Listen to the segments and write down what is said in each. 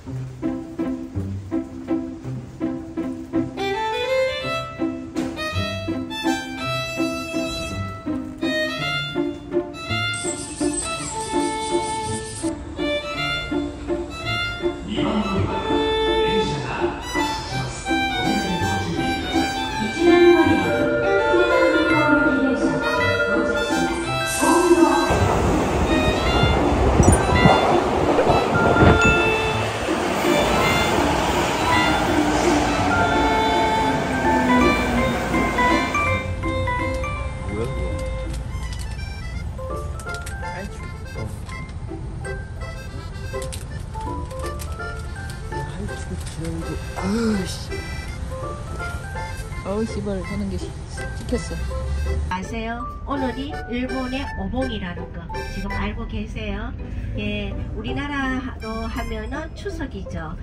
어우 씨발 하는 게 찍혔어. 아세요? 오늘이 일본의 오봉이라는 거 지금 알고 계세요? 예, 우리나라로 하면은 추석이죠.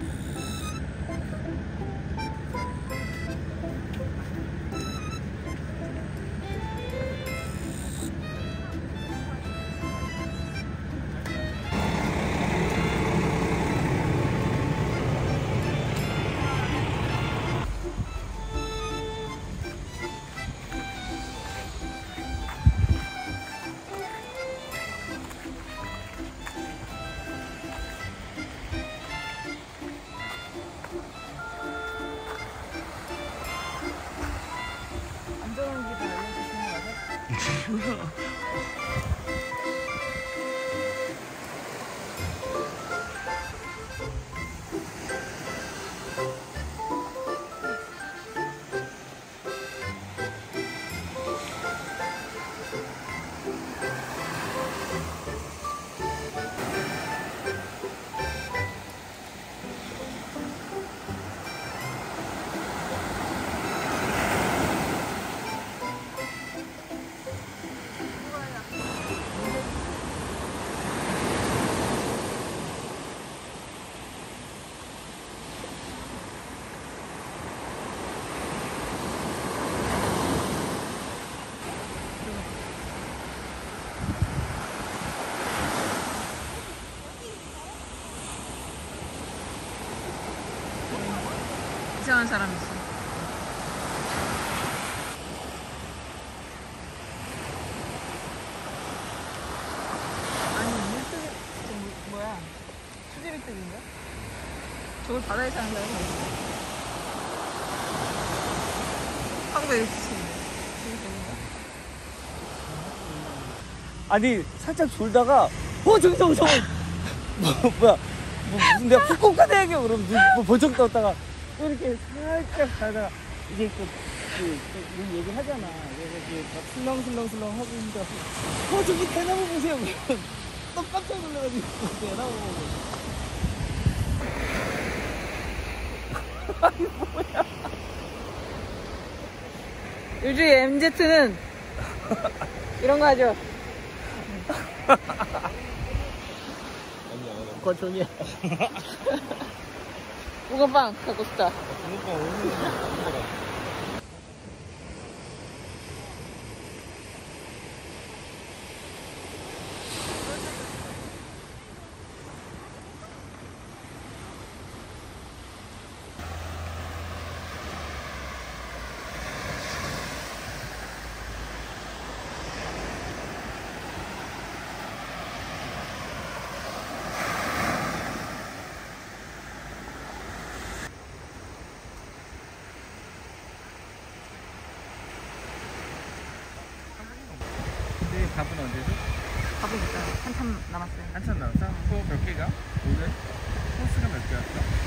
이상한 사람 있어. 아니 물뜨기 뭐야? 수제비뜨기인가? 저걸 바다에 사는 사람이 있어. 한국에 이렇게 치는데. 아니 살짝 졸다가 저기 뭐야 무슨 내가 후쿠오카 대학에 그러면 뭐 번쩍 떴다가 또 이렇게 살짝 가다가 이제 그 얘기 하잖아. 그래서 막 슬렁슬렁 하고 있는데 저기 대나무 보세요. 또 깜짝 놀라가지고 대나무 아니 뭐야. 요즘 MZ는 이런 거 하죠. 그건 종이야. 붕어빵 갖고 싶다. 붕어빵 오늘 밥은 언제죠? 밥은 일단 한참 남았어요. 한참 남았어? 또 몇 개가? 오늘? 코스가 몇 개였어?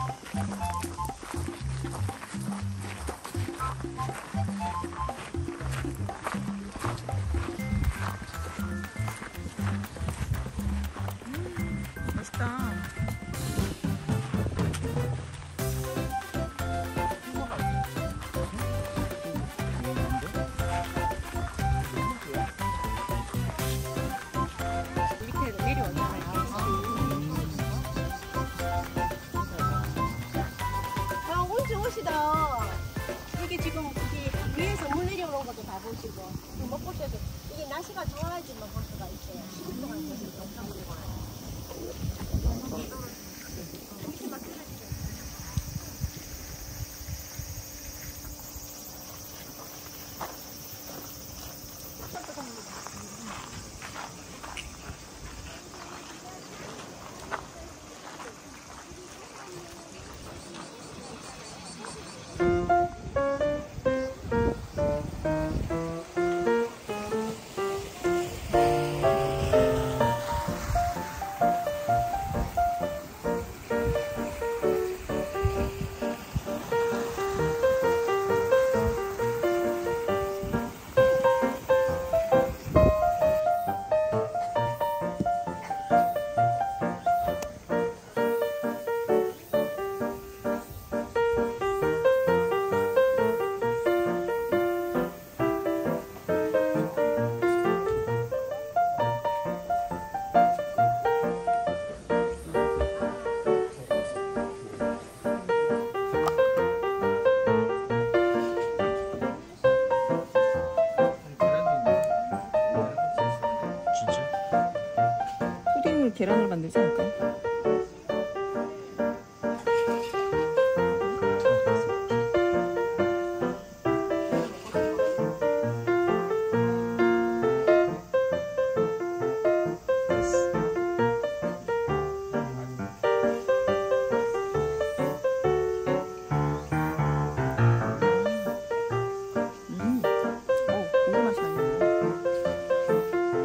맛있다. 밑에 내려오잖아요. 아, 온지 오시다. 이게 지금 이게 위에서 물 내려오는 것도 다 보시고 못 보셔도 이게 날씨가 좋아야지만 볼 수가 있어요. 10분 동안 계속 영상 보고 와요. 푸딩을 계란을 만들지 않을까? 고기 맛이 나네.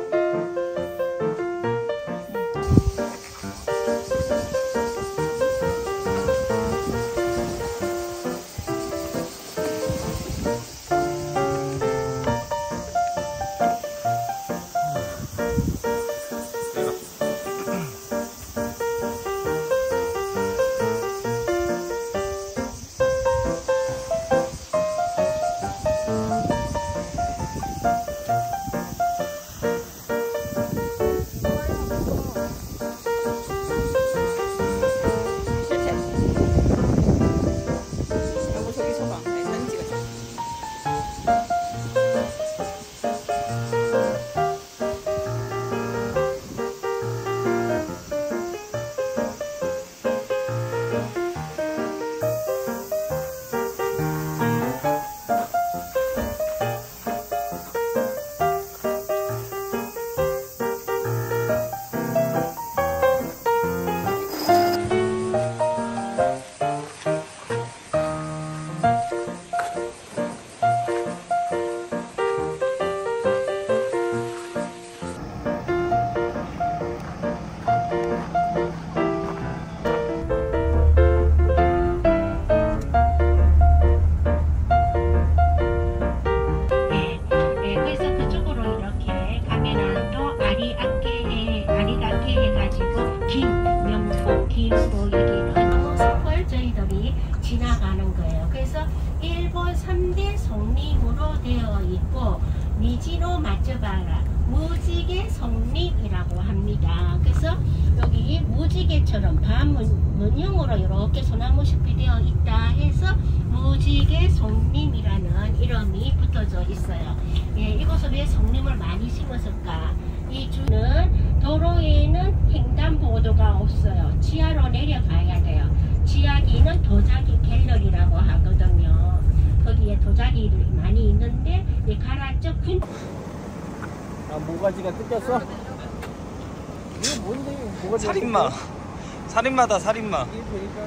일본 3대 성림으로 되어 있고 니지로 맞춰봐라 무지개 성림이라고 합니다. 그래서 여기 무지개처럼 반문형으로 이렇게 소나무숲이 되어 있다 해서 무지개 성림이라는 이름이 붙어져 있어요. 예, 이곳을 왜 성림을 많이 심었을까? 이 주는 도로에는 횡단보도가 없어요. 지하로 내려가야 돼요. 지하기는 도자기 갤러리라고 하거든요. 거기에 도자기들이 많이 있는데 이 가라앉혀 아, 모가지가 뜯겼어? 이거 뭔데? 모가지가 살인마. 살인마다 살인마. 이게 되니까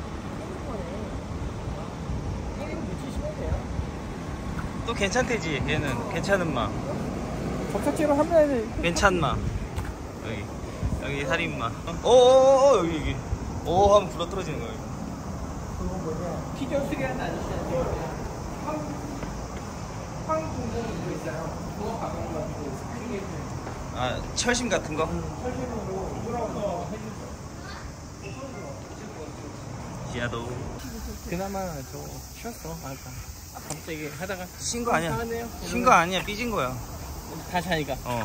게임 묻히시면 돼요. 또 괜찮대지. 얘는 괜찮은 마. 접착제로 하면 괜찮마. 여기 살인마. 어어어 여기. 오 하면 굴러 떨어지는 거야. 그거 뭐냐 피겨 수리하는 아저씨한테 황 공공 이거 있잖아요. 그거 박아가지고 스프링 해주는. 아, 철심 같은 거? 철심으로 뚫어서 해주죠. 지하도. 그나마 저 쉬었어. 아까 갑자기 하다가 쉰 거 아니야. 이상하네요. 쉰 거 아니야. 삐진 거야. 다시 하니까. 어.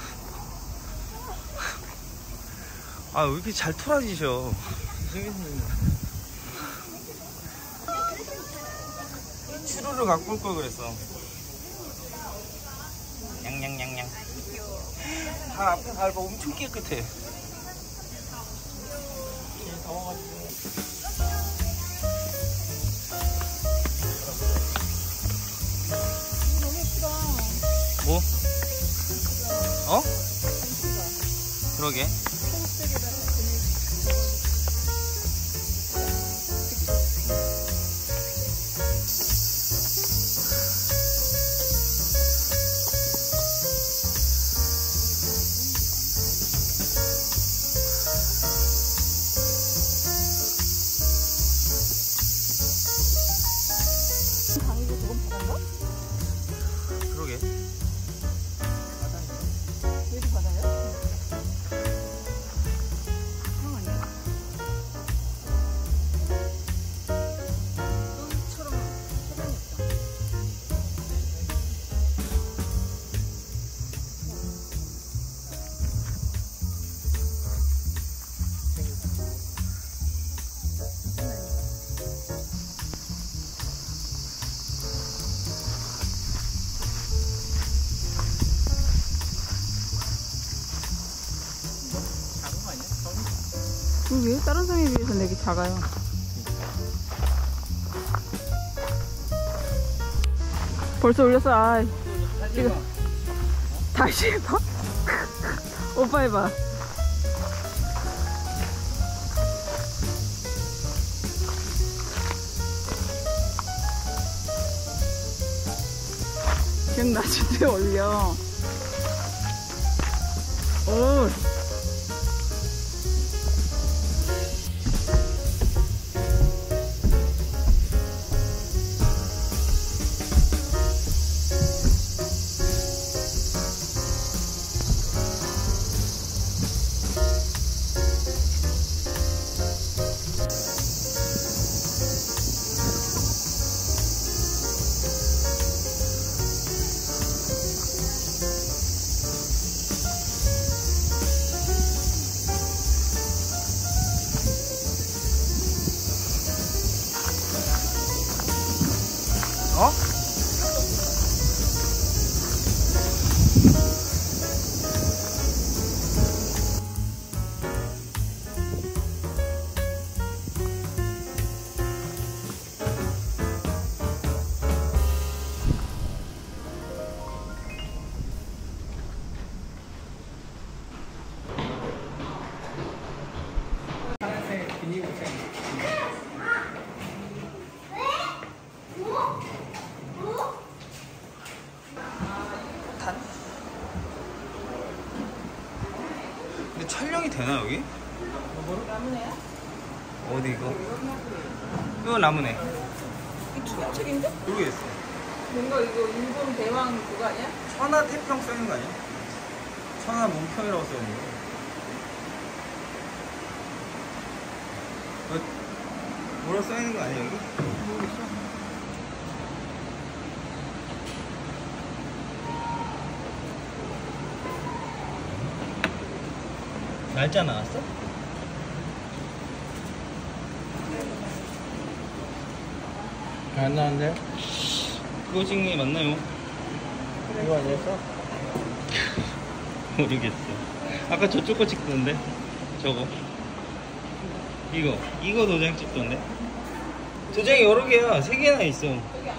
아, 왜 이렇게 잘 토라지셔. 추루를 갖고 올 걸 그랬어. 냥냥냥냥. 발 앞에 밟아 엄청 깨끗해. 너무 예쁘다. 뭐? 어? 그러게. 초록색에다가 그늘. 강의도 조금 바다인가? 그러게. 여기도 바다예요? 형 아니야? 똥처럼 해변이 없다. 그게 다른 섬에 비해서 되게 작아요. 벌써 올렸어. 아, 이거 다시 해봐. 오빠 해봐. 기억나지? 왜 올려? 오. 어? 파란색 비닐봉투. 근데 촬영이 되나 여기? 나무네야? 어디 이거? 이거 나무네. 이 투명책인데? 모르겠어. 뭔가 이거 일본 대왕 그거 아니야? 천하 태평 써있는 거 아니야? 천하 문평이라고 써있는 거. 뭐라 써있는 거 아니야 여기? 모르겠어. 날짜 나왔어? 안 나왔는데? 그거 찍는 게 맞나요? 이거 아니었어? 모르겠어. 아까 저쪽 거 찍던데? 저거. 이거 도장 찍던데? 도장이 여러 개야. 3개나 있어.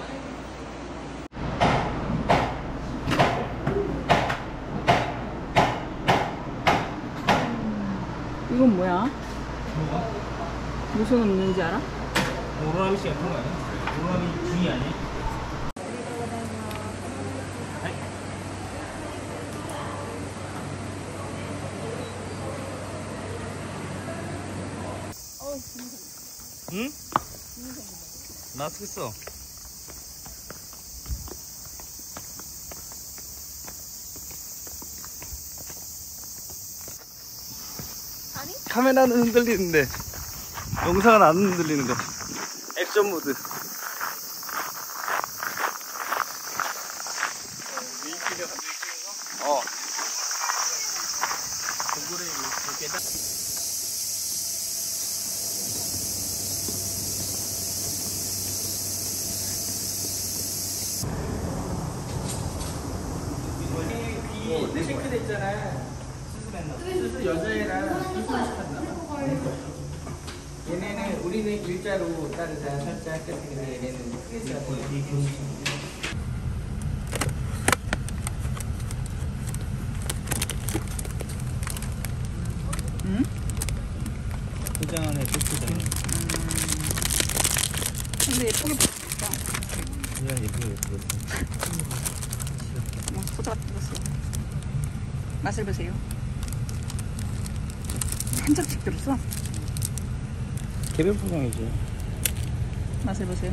이건 뭐야? 뭐가? 무슨 없는지 알아? 오로라미 씨 같은 거 아니야? 오로라미 중이 아니야? 응? 나 쓰겠어. 아니? 카메라는 흔들리는데 영상은 안 흔들리는 거. 액션 모드. 어. 동굴에 이렇게 딱. 체크됐잖아. 수술 여자애랑 수술시켰나 봐. 얘네는 우리는 일자로 따르자 살짝 끝인데 얘네는 일자로. 응? 포장 안에 뜯기잖아. 근데 예쁘게 봤다. 그냥 예쁘게 예쁘게. 포도가 뜯었어. 맛을 보세요. 한 접시 들었어. 개별 포장이지. 맛을 보세요.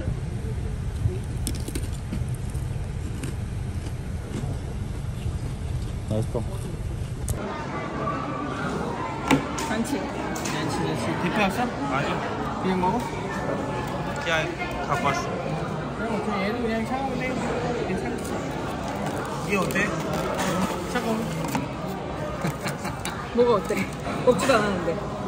맛있어. 많지? 대표 왔어? 아니, 그냥 먹어? 그냥 갖고 왔어. 그럼 어떻게 얘도 그냥 차가운데 괜찮지? 이게 어때? 차가워. 뭐가 어때? 먹지도 않았는데.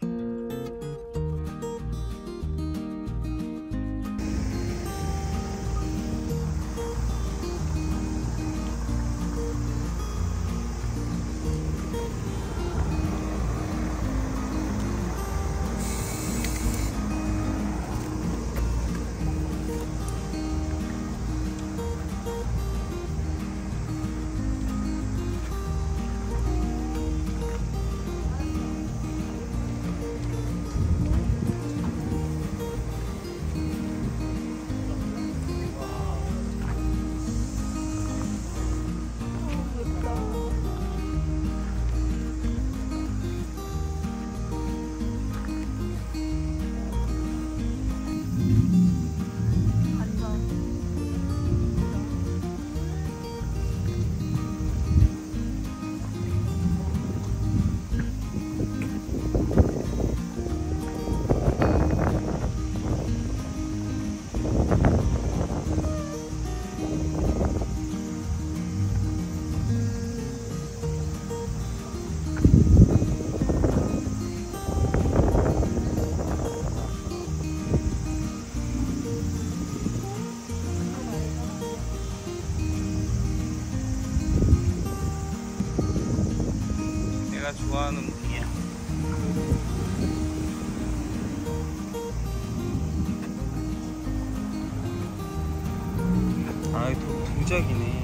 내가 좋아하는 무기야. 아, 이거 동작이네.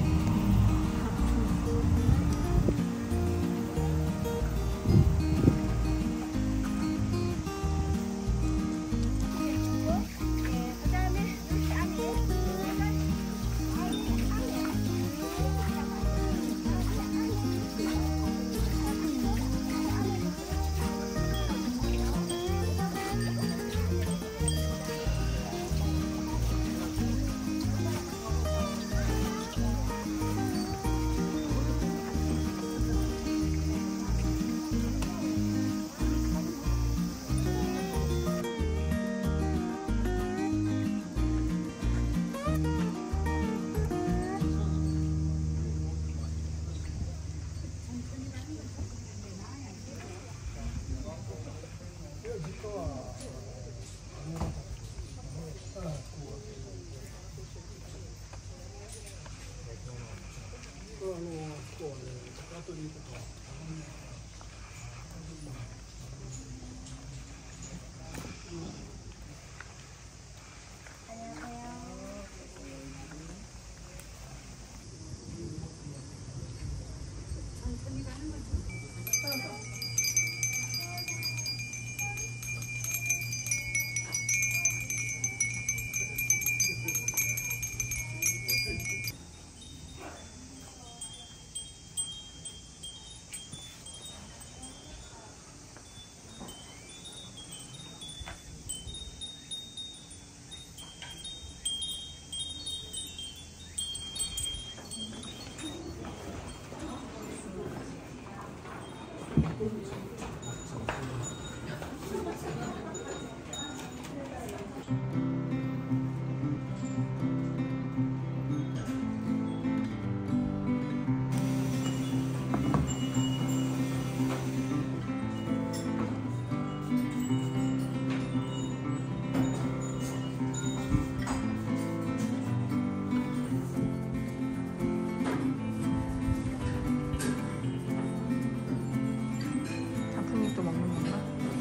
단풍잎도 먹는 건가?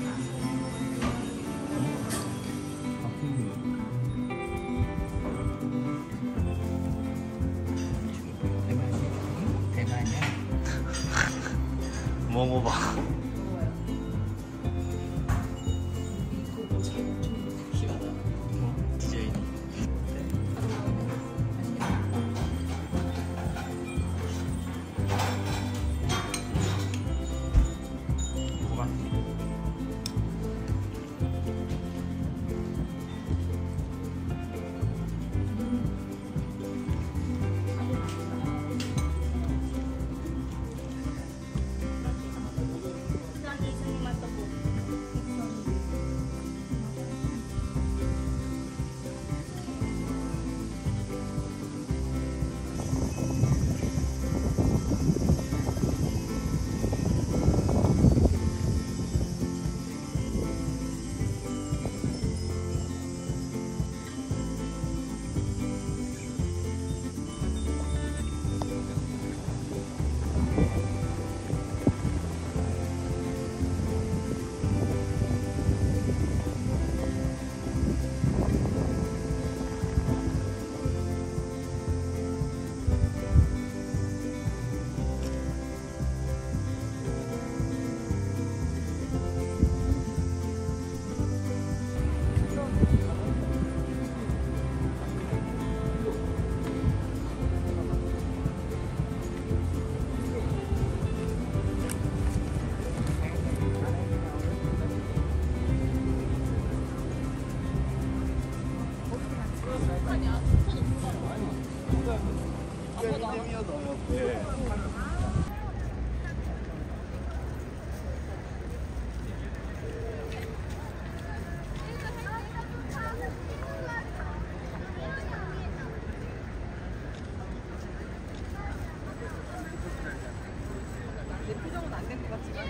먹어봐. 디자인. 먹어봐. 내 표정은 안 된 것 같지만.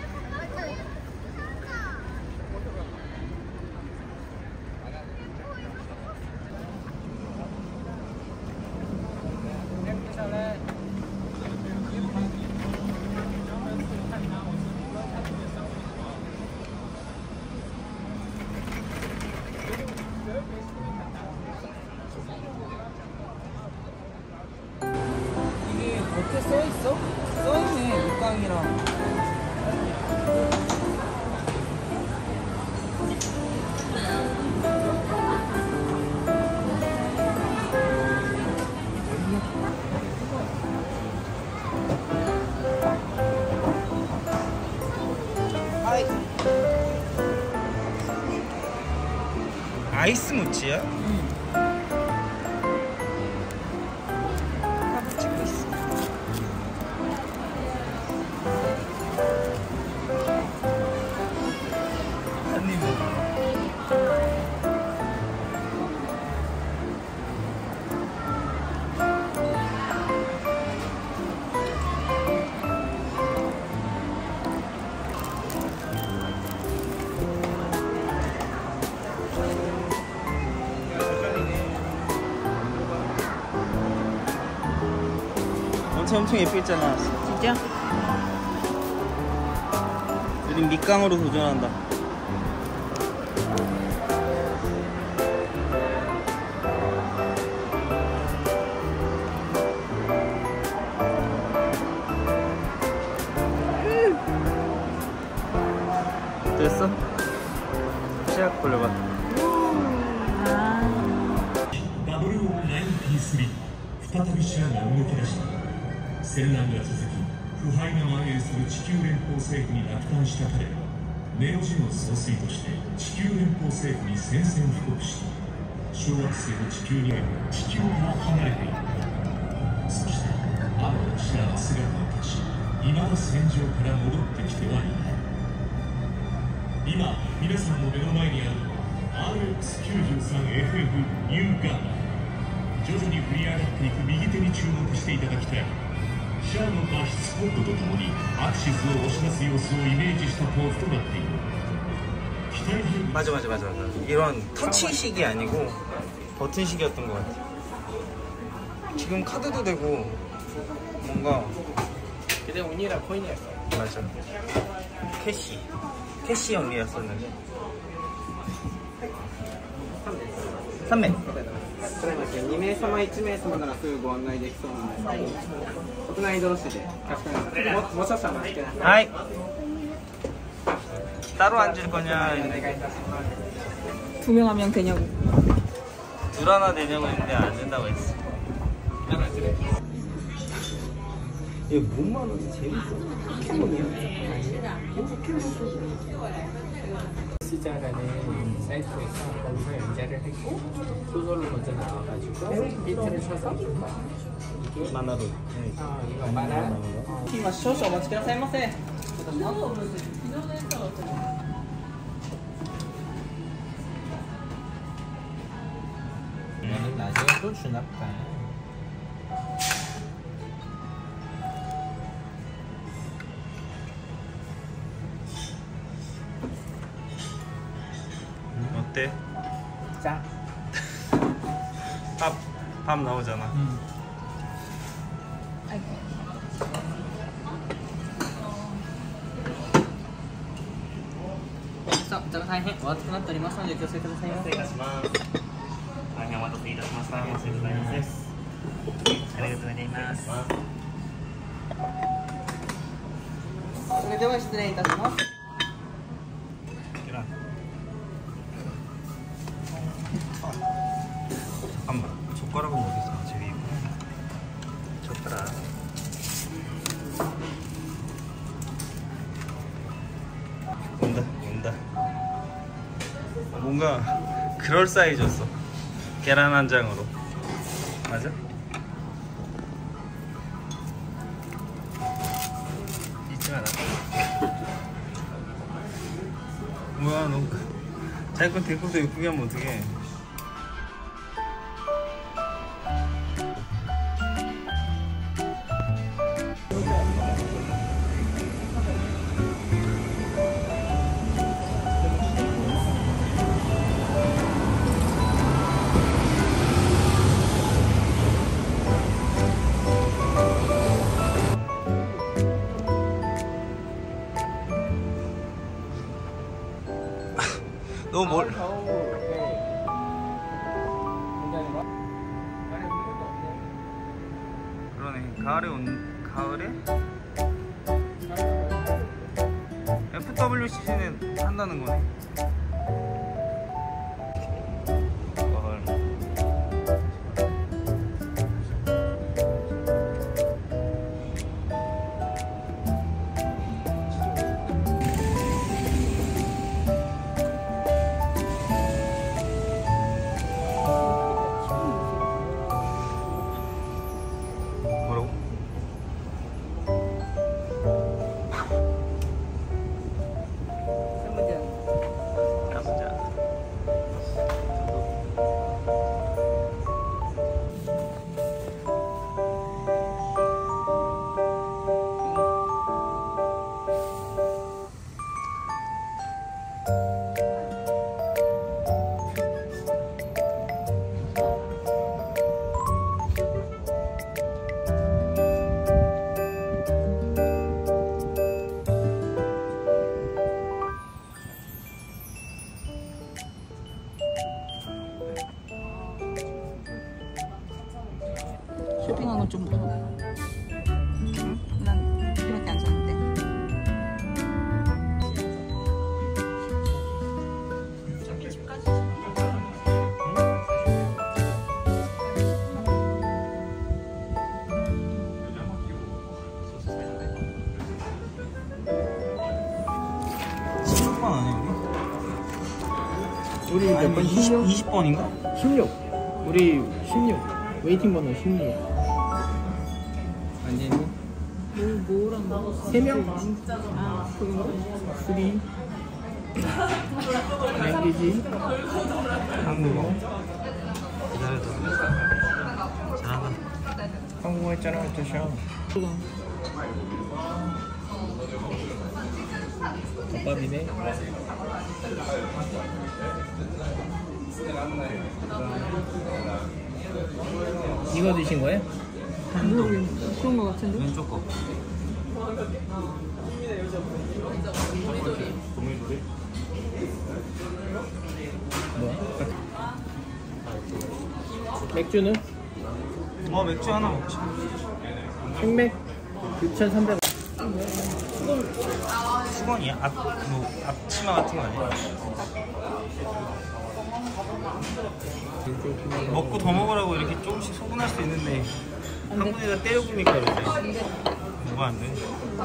이게 겉에 써 있어? 써 있네. 육강이랑. 아이스 모찌야? 가서 찍고 있어. 한입 먹어. 엄청 예쁘잖아. 진짜? 우린 밑강으로 도전한다. 됐어? 시작 걸려봐. WO9P3 再びシアが動き出した。戦乱が続き腐敗が蔓延する地球連邦政府に落胆した彼らはネオジオン総帥として地球連邦政府に宣戦布告し小惑星の地球に地球から離れていった。そしてあの騎士らは姿を消し未だ戦場から戻ってきてはいない。 今皆さんの目の前にあるのは RX93FF-U ガン徐々に振り上がっていく右手に注目していただきたい。シャアの脱出コードとともにアクシスを押し出す様子をイメージしたポーズとなっている。 맞아. 이런 터치식이 아니고 버튼식이었던 것 같아. 지금 카드도 되고 뭔가 그때 언니랑 코인이었어. 맞아. 캐시 언니였었는데. 3名それだけ2名様1名様ならすぐご案内できそうなんですけど、お隣同士でかしこまりました。もう少々お待ちください。 하이. 따로 앉을 거냐? お願いいたします。 두 명 한 명 되냐고. 둘 하나 되냐고 했는데 안 된다고 했어. 이거 뭔 말하지? 재밌어. 포켓몬이야? 시작하는 사이트에서 거기서 연재를 했고 소설로 먼저 나와가지고 비트를 쳐서 이게 만화로. 이거 만화今少々お待ちくださいませ。 얘는 나중에 또 주나 보다. 어때? 자. 밥 나오잖아. 자, 大変お熱くなっておりますのでお気をつけくださいませ。 大変お待たせいたしました。申し訳ございません。ありがとうございます。 それでは失礼いたします。 잠깐만. 젓가락은 어디서? 저기 있구나. 젓가락. 온다. 뭔가 그럴싸해졌어. 계란 한 장으로. 맞아? 잊지 마라. 뭐야, 너 자기 건 데코도 예쁘게 하면 어떡해. 너무 멀. 그러네. 가을에 FWCC는 한다는 거네. 쇼핑한 건 좀 무서워. 난 이렇게 안 샀는데. 우리 몇 번? 20번인가? 16. 우리 16. 웨이팅 번호 16. 아니니? 뭐랑 3명? 아, 그건가? 3. 랭귀지 한국어 기다려도 잘한다. 한국어 했잖아 뜻이야. 덮밥이네. 이거 드신 거예요? 그런 거 같은데? 왼쪽 거. 뭐야? 맥주는? 맥주 하나 먹자. 생맥 6,300원. 수건이야? 앞치마 같은 거 아니야? 먹고 더 먹으라고 이렇게 조금씩 소분할 수 있는데 한 분이가 때려 부니까 그러지. 뭐가 안 돼?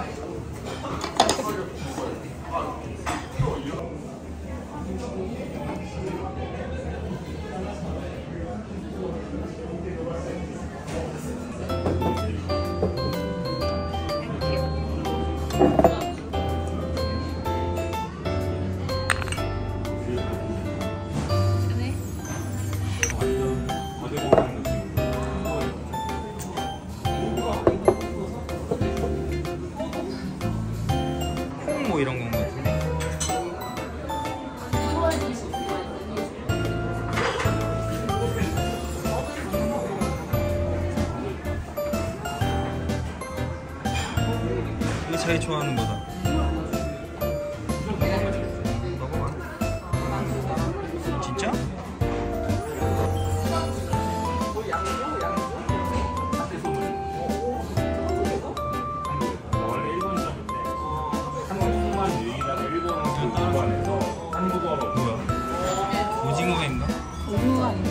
뭐 이런 건 같은데. 이거 자기 좋아하는 거다. 먹어봐. 진짜? 뭐야? 오징어인가? 오징어가 아닌가?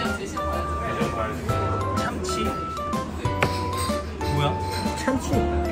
참치? 뭐야? 참치.